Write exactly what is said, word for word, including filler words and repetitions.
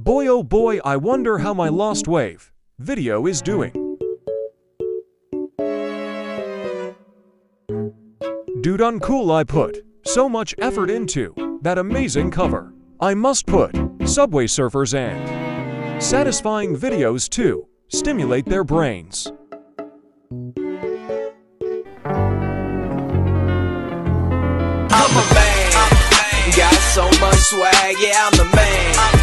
Boy oh boy, I wonder how my Lostwave video is doing. Dude, uncool, I put so much effort into that amazing cover. I must put Subway Surfers and satisfying videos to stimulate their brains. I'm a man, got so much swag, yeah, I'm the man.